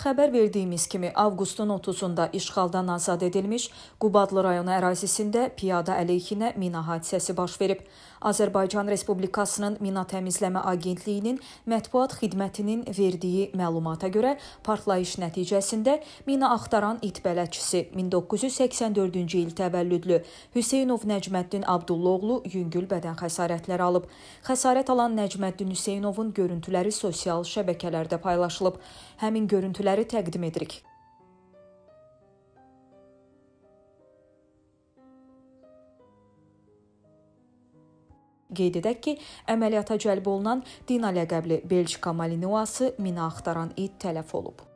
Xəbər verdiyimiz kimi, avqustun 30-da işğaldan azad edilmiş Qubadlı rayonu ərazisində piyada əleyhinə mina hadisəsi baş verib. Azərbaycan Respublikasının Mina Təmizləmə Agentliyinin mətbuat xidmətinin verdiyi məlumata görə partlayış nəticəsində mina axtaran it bələdçisi 1984-cü il təvəllüdlü Hüseynov Nəcməddin Abdullaoğlu yüngül bədən xəsarətləri alıb. Xəsarət alan Nəcməddin Hüseynovun görüntüləri sosial şəbəkələrdə paylaşılıb. Həmin görüntüləri təqdim edirik. Qeyd edək ki, əməliyyata cəlb olunan Dina ləqəbli Belçika Malinovası mina axtaran it tələf olub.